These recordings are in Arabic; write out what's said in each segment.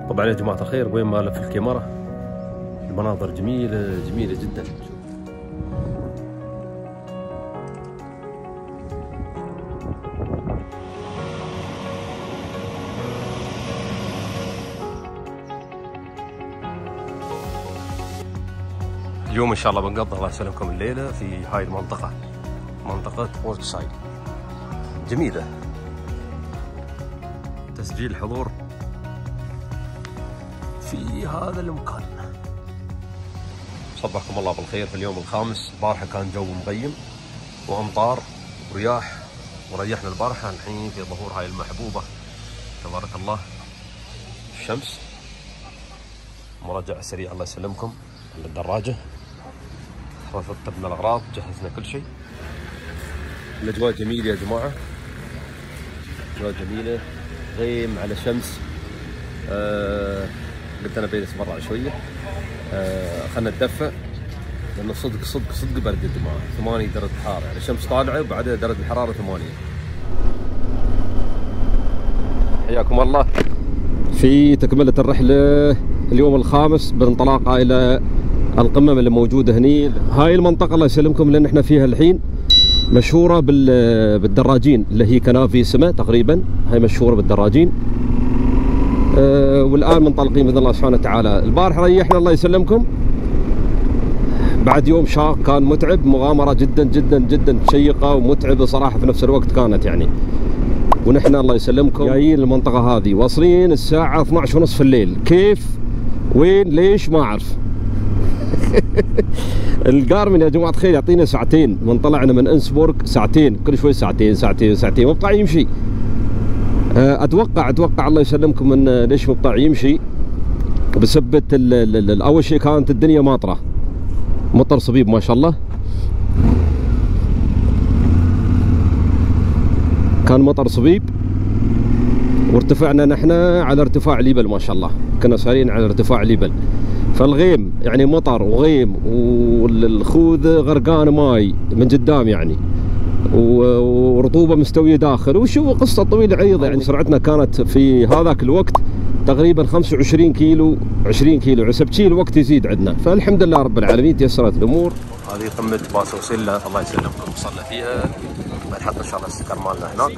طبعا يا جماعة الخير وين ما ألف الكاميرا المناظر جميلة جميلة جدا. اليوم إن شاء الله بنقضي الله يسلمكم الليلة في هاي المنطقة، منطقة ووركسايد جميلة. تسجيل الحضور في هذا المكان. صبحكم الله بالخير في اليوم الخامس. البارحة كان جو مغيم وأمطار ورياح، وريحنا البارحة. الحين في ظهور هاي المحبوبة تبارك الله الشمس. مراجعة سريعة الله يسلمكم للدراجة. رتبنا الأغراض، جهزنا كل شيء. الأجواء جميلة يا جماعة، أجواء جميلة، غيم على شمس. قلت أنا بجلس برا شوية، خلنا نتدفى لأنه صدق صدق صدق برد يا جماعة. 8 درجة حرارة، يعني الشمس طالعة وبعدها درجة الحرارة 8. حياكم الله في تكملة الرحلة اليوم الخامس بانطلاقها إلى القمم اللي موجودة هني. هاي المنطقة الله يسلمكم اللي احنا فيها الحين مشهورة بالدراجين، اللي هي كنافي سما تقريبا، هاي مشهورة بالدراجين. والآن منطلقين بإذن الله سبحانه وتعالى. البارحة ريحنا الله يسلمكم بعد يوم شاق، كان متعب، مغامرة جدا جدا جدا شيقة ومتعبة صراحة في نفس الوقت كانت يعني. ونحن الله يسلمكم جايين المنطقة هذه، واصلين الساعة 12:30 في الليل. كيف؟ وين؟ ليش؟ ما أعرف. القارمن يا جماعة الخير يعطينا ساعتين، من طلعنا من انسبورغ ساعتين، كل شوي ساعتين ساعتين ساعتين، مبطع يمشي. اتوقع الله يسلمكم ان ليش مبطع يمشي؟ بسبة اول شيء كانت الدنيا ماطرة، مطر صبيب ما شاء الله، كان مطر صبيب. وارتفعنا نحن على ارتفاع ليبل ما شاء الله، كنا سارين على ارتفاع ليبل. فالغيم يعني مطر وغيم، والخوذ غرقان ماي من قدام يعني، ورطوبه مستويه داخل، وشو قصه طويله عريضه يعني. سرعتنا كانت في هذاك الوقت تقريبا 25 كيلو 20 كيلو، حسب شي الوقت يزيد عندنا. فالحمد لله رب العالمين تيسرت الامور. هذه قمه باسو سله الله يسلمكم، وصلنا فيها. بنحط ان شاء الله السكر مالنا هناك.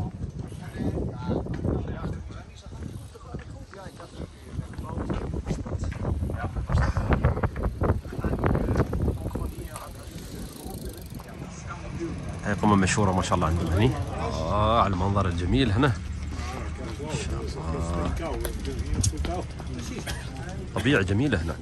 هاي قمة مشهورة ما شاء الله عندهم هني. على المنظر الجميل هنا ما شاء الله، طبيعة جميلة هنا.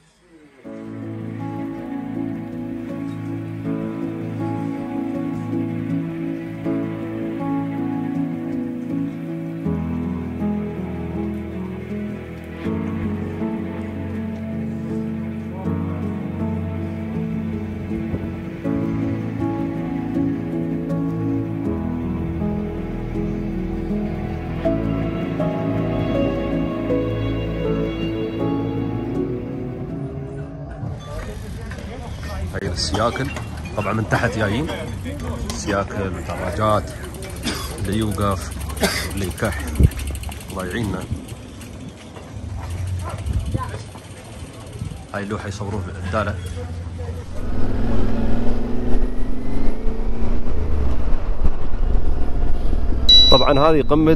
هاي السياكل طبعا من تحت جايين، سياكل ودراجات، اللي يوقف اللي يكح الله يعيننا. هاي اللوحة يصورون الدالة. طبعا هذه قمة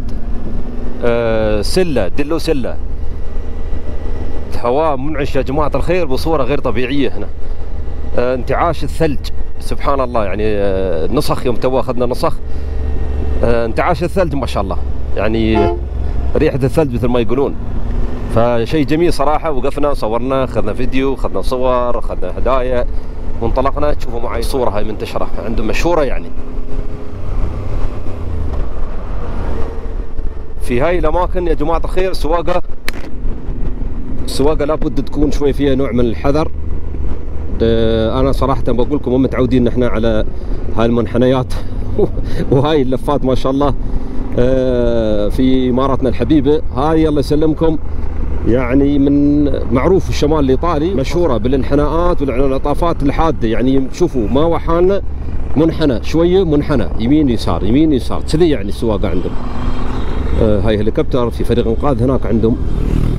سلة دلو سلة، الهواء منعش يا جماعة الخير بصورة غير طبيعية هنا. انتعاش الثلج سبحان الله يعني. نسخ يوم تو اخذنا نسخ، انتعاش الثلج ما شاء الله يعني، ريحة الثلج مثل ما يقولون. فشيء جميل صراحة. وقفنا صورنا، اخذنا فيديو، اخذنا صور، اخذنا هدايا، وانطلقنا. تشوفوا معي الصورة هاي منتشرة عندهم مشهورة يعني. في هاي الاماكن يا جماعة الخير السواقة لابد تكون شوي فيها نوع من الحذر. انا صراحه بقول لكم مو متعودين نحن على هاي المنحنيات وهاي اللفات ما شاء الله في اماراتنا الحبيبه. هاي الله يسلمكم يعني من معروف الشمال الايطالي مشهوره بالانحناءات والانعطافات الحاده يعني. شوفوا ما وحالنا منحنى شويه، منحنى يمين يسار يمين يسار كذي يعني السواقه عندهم. هاي هليكوبتر، في فريق انقاذ هناك عندهم.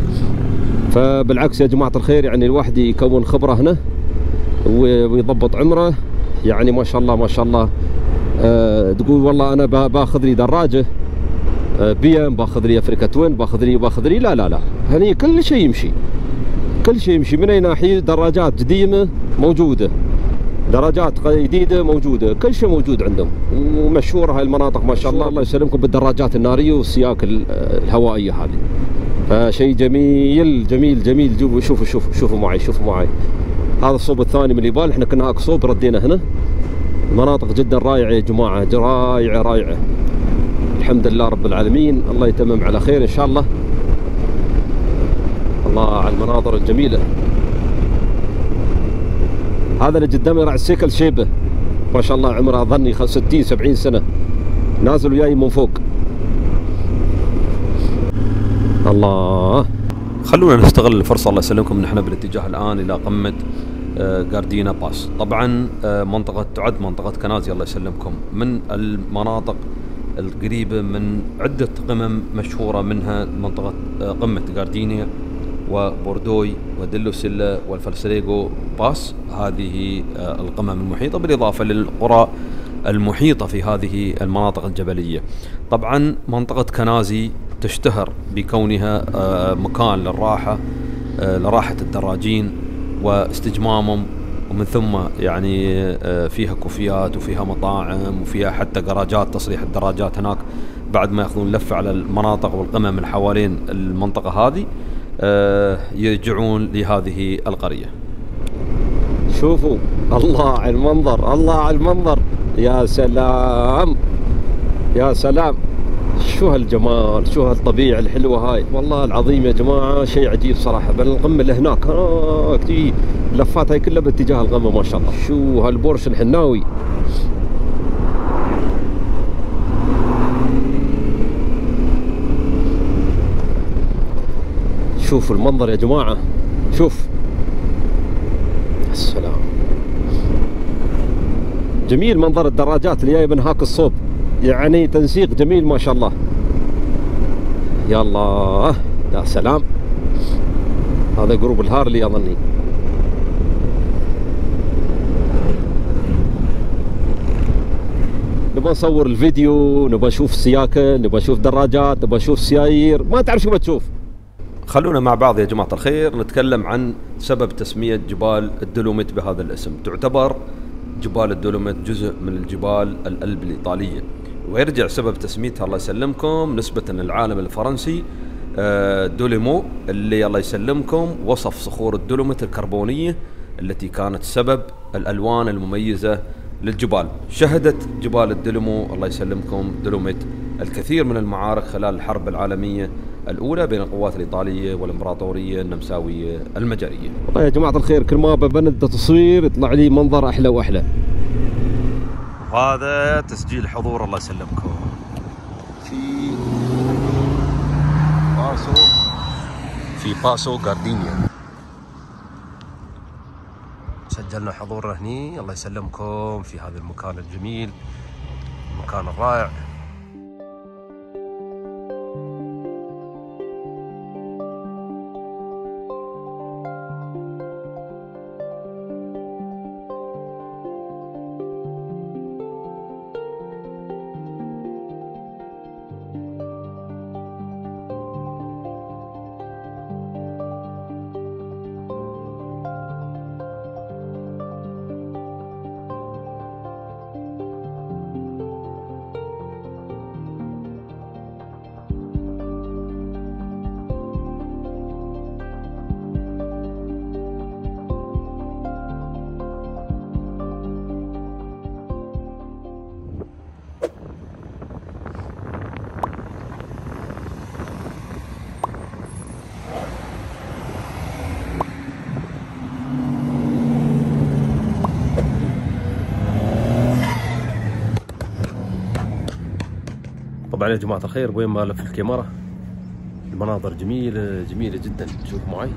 فبالعكس يا جماعة الخير، يعني الواحد يكون خبرة هنا ويضبط عمره، يعني ما شاء الله ما شاء الله. تقول والله انا باخذ لي دراجة بي ام، باخذ لي افريكا توين، باخذ لي لا لا لا، هني كل شيء يمشي، كل شيء يمشي من اي ناحية. دراجات قديمة موجودة، دراجات جديدة موجودة، كل شيء موجود عندهم، ومشهورة هاي المناطق ما شاء الله. الله يسلمكم بالدراجات النارية والسياق الهوائية هذه، فشيء جميل جميل جميل. شوفوا معي، شوفوا معي. هذا الصوب الثاني من اليابان، احنا كنا هاك صوب ردينا هنا. مناطق جدا رائعة يا جماعة، رائعة رائعة. الحمد لله رب العالمين، الله يتمم على خير ان شاء الله. الله على المناظر الجميلة. هذا اللي قدامي راعي السيكل شيبه ما شاء الله، عمره ظني 60 70 سنة، نازل وياي من فوق. الله. خلونا نستغل الفرصة الله يسلمكم، نحن بالاتجاه الآن إلى قمة غاردينا باس. طبعا منطقة تعد منطقة كنازي الله يسلمكم من المناطق القريبة من عدة قمم مشهورة، منها منطقة قمة غاردينيا وبوردوي ودلوسيلا والفلسريغو باس. هذه القمم المحيطة بالإضافة للقرى المحيطة في هذه المناطق الجبلية. طبعا منطقة كنازي تشتهر بكونها مكان لراحة الدراجين واستجمامهم، ومن ثم يعني فيها كوفيات وفيها مطاعم وفيها حتى جراجات تصليح الدراجات هناك. بعد ما ياخذون لفة على المناطق والقمم اللي حوالين المنطقة هذه يرجعون لهذه القرية. شوفوا الله على المنظر، الله على المنظر، يا سلام يا سلام. شو هالجمال، شو هالطبيعة الحلوة هاي، والله العظيم يا جماعة شيء عجيب صراحة. بل القمة اللي هناك هناك لفات هاي كلها باتجاه القمة ما شاء الله. شو هالبورش الحناوي. شوفوا المنظر يا جماعة، شوف السلام. جميل منظر الدراجات اللي جاية من هاك الصوب، يعني تنسيق جميل ما شاء الله. يا الله يا سلام. هذا جروب الهارلي اظني. نبغى نصور الفيديو، نبغى نشوف سياكل، نبغى نشوف دراجات، نبغى نشوف سيايير، ما تعرف شو بتشوف. خلونا مع بعض يا جماعة الخير نتكلم عن سبب تسمية جبال الدولوميت بهذا الاسم. تعتبر جبال الدولوميت جزء من الجبال الألب الإيطالية، ويرجع سبب تسميتها الله يسلمكم نسبة للعالم الفرنسي دوليمو، اللي الله يسلمكم وصف صخور الدولوميت الكربونية التي كانت سبب الألوان المميزة للجبال. شهدت جبال الدوليمو الله يسلمكم دولوميت الكثير من المعارك خلال الحرب العالمية الأولى بين القوات الإيطالية والإمبراطورية النمساوية المجرية. والله يا جماعة الخير كل ما ببند تصوير يطلع لي منظر أحلى وأحلى. وهذا تسجيل حضور الله يسلمكم في باسو غاردينيا. سجلنا حضورنا هني الله يسلمكم في هذا المكان الجميل، المكان الرائع. طبعا يا جماعة الخير وين ما ألف الكاميرا المناظر جميلة جميلة جدا. شوف معي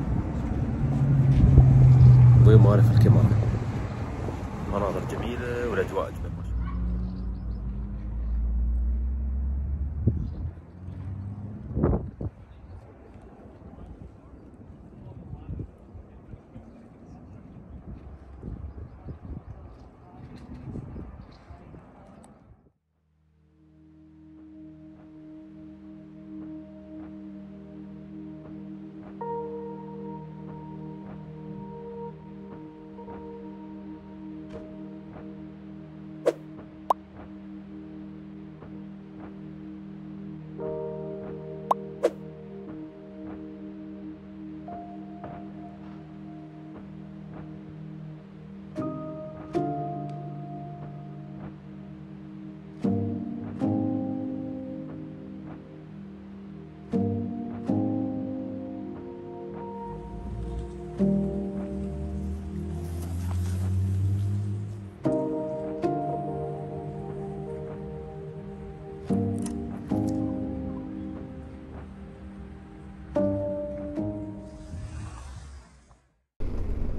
وين ما ألف الكاميرا مناظر جميلة والأجواء أجمل.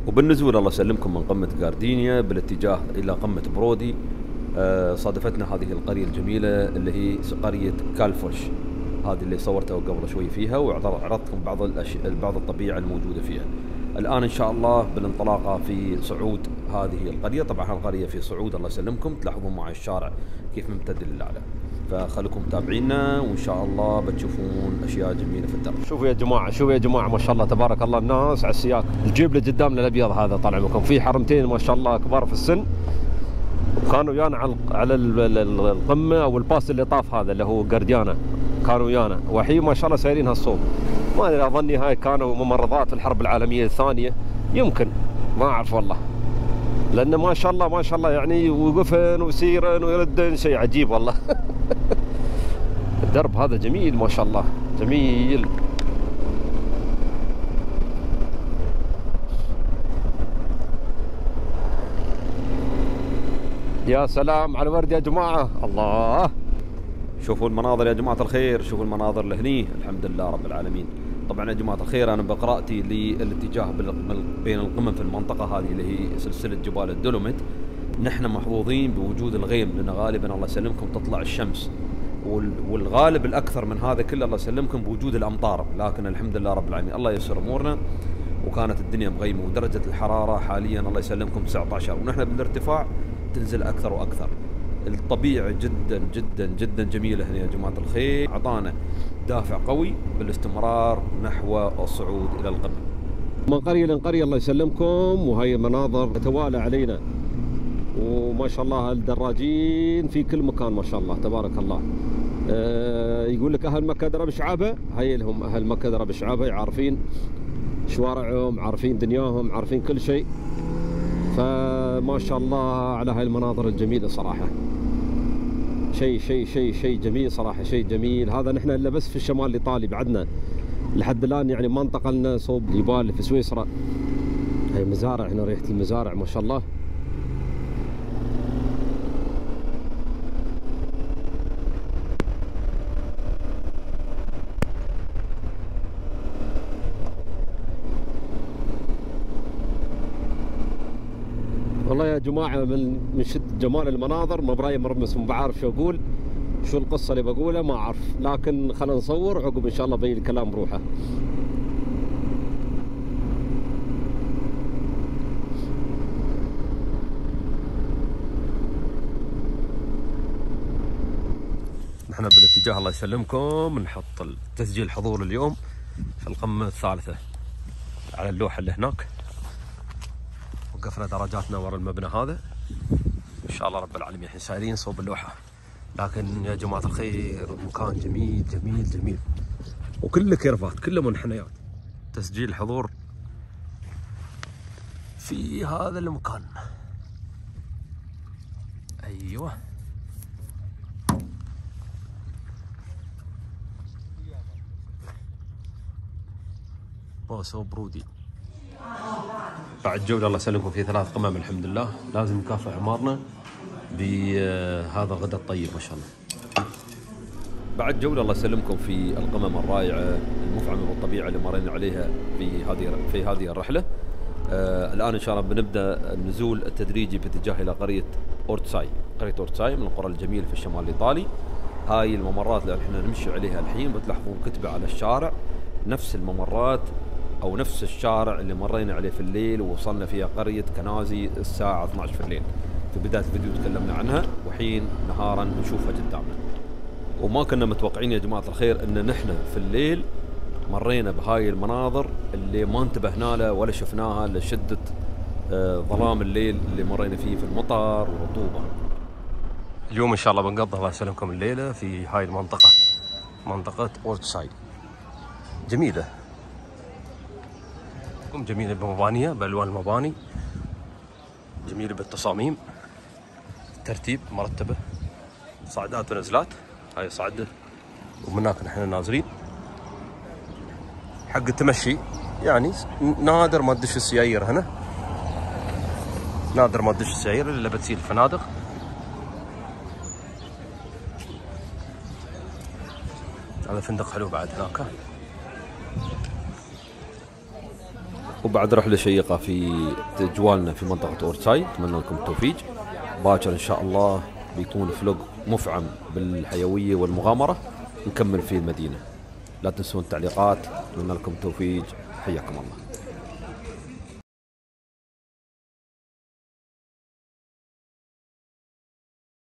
وبالنزول الله يسلمكم من قمة غاردينيا بالاتجاه إلى قمة برودي صادفتنا هذه القرية الجميلة اللي هي قرية كالفوش، هذه اللي صورتها قبل شوي فيها، وعرضتكم بعض الطبيعة الموجودة فيها. الآن إن شاء الله بالانطلاقة في صعود هذه القرية. طبعا القرية في صعود الله يسلمكم، تلاحظون معي الشارع كيف ممتد للأعلى، فخليكم متابعينا وإن شاء الله بتشوفون أشياء جميلة في الدرب. شوفوا يا جماعة، شوفوا يا جماعة، ما شاء الله تبارك الله، الناس على السياق. الجيب اللي قدامنا الأبيض هذا طال عمركم في حرمتين ما شاء الله كبار في السن، كانوا ويانا على القمة أو الباس اللي طاف هذا اللي هو غارديانا، كانوا ويانا وحين ما شاء الله سايرين هالصوب. ما أدري، أظني هاي كانوا ممرضات في الحرب العالمية الثانية، يمكن، ما أعرف والله، لأن ما شاء الله ما شاء الله يعني وقفن وسيرن ويردن، شيء عجيب والله. الدرب هذا جميل ما شاء الله، جميل. يا سلام على الورد يا جماعة، الله. شوفوا المناظر يا جماعة الخير، شوفوا المناظر لهني، الحمد لله رب العالمين. طبعا يا جماعة الخير أنا بقراءتي للاتجاه بين القمم في المنطقة هذه اللي هي سلسلة جبال الدولوميت، نحن محظوظين بوجود الغيم، لأن غالبا الله يسلمكم تطلع الشمس، والغالب الأكثر من هذا كله الله يسلمكم بوجود الأمطار، لكن الحمد لله رب العالمين الله ييسر أمورنا، وكانت الدنيا مغيمة، ودرجة الحرارة حاليا الله يسلمكم 19، ونحن بالارتفاع تنزل أكثر وأكثر. الطبيعة جدا جدا جدا جميلة هنا يا جماعة الخير، أعطانا دافع قوي بالاستمرار نحو الصعود إلى القمة. من قرية لقرية الله يسلمكم، وهي مناظر تتوالى علينا، وما شاء الله الدراجين في كل مكان ما شاء الله تبارك الله. يقول لك أهل مكة درب شعابة، هي لهم أهل مكة درب شعابة، عارفين شوارعهم، عارفين دنياهم، عارفين كل شيء. فما شاء الله على هاي المناظر الجميلة صراحة، شيء شيء شيء شيء جميل صراحة، شيء جميل. هذا نحن إلا بس في الشمال الإيطالي، بعدنا لحد الآن يعني ما انتقلنا صوب الجبال في سويسرا. هاي مزارع هنا، ريحة المزارع ما شاء الله. والله يا جماعة من شد جمال المناظر ما براي مرمس، ما بعرف شو أقول، شو القصة اللي بقولها ما أعرف، لكن خلينا نصور عقب إن شاء الله بين الكلام بروحه. نحن بالاتجاه الله يسلمكم نحط تسجيل الحضور اليوم في القمة الثالثة على اللوحة اللي هناك. وقفنا درجاتنا ورا المبنى هذا ان شاء الله رب العالمين، الحين سايرين صوب اللوحه. لكن يا جماعه الخير مكان جميل جميل جميل، وكله كيرفات، كله منحنيات. تسجيل حضور في هذا المكان. ايوه بوسو برودي. بعد جولة الله يسلمكم في 3 قمم الحمد لله، لازم نكافئ عمارنا بهذا الغداء الطيب ما شاء الله. بعد جولة الله يسلمكم في القمم الرائعة المفعمة بالطبيعة اللي مرينا عليها في هذه الرحلة. الآن إن شاء الله بنبدأ النزول التدريجي باتجاه إلى قرية أورتساي. قرية أورتساي من القرى الجميلة في الشمال الإيطالي. هاي الممرات اللي احنا نمشي عليها الحين بتلاحظون كتبة على الشارع، نفس الممرات أو نفس الشارع اللي مرينا عليه في الليل ووصلنا فيها قرية كنازي الساعة 12 في الليل. في بداية الفيديو تكلمنا عنها، وحين نهارا نشوفها قدامنا. وما كنا متوقعين يا جماعة الخير ان نحن في الليل مرينا بهاي المناظر اللي ما انتبهنا لها ولا شفناها لشدة ظلام الليل اللي مرينا فيه في المطر والرطوبة. اليوم ان شاء الله بنقضي الله يسلمكم الليلة في هاي المنطقة، منطقة أورتساي. جميلة، جميلة بمبانيها، بألوان المباني، جميلة بالتصاميم، ترتيب مرتبة، صعدات ونزلات. هاي صعدة ومن هناك نحن نازلين. حق التمشي يعني نادر ما تدش السيايير هنا، نادر ما تدش السيايير الا بتسير الفنادق. هذا فندق حلو بعد هناك. وبعد رحلة شيقة في جوالنا في منطقة أورسايد. أتمنى لكم التوفيق. باكر إن شاء الله بيكون فلوج مفعم بالحيوية والمغامرة، نكمل في المدينة. لا تنسون التعليقات. أتمنى لكم التوفيق. حياكم الله.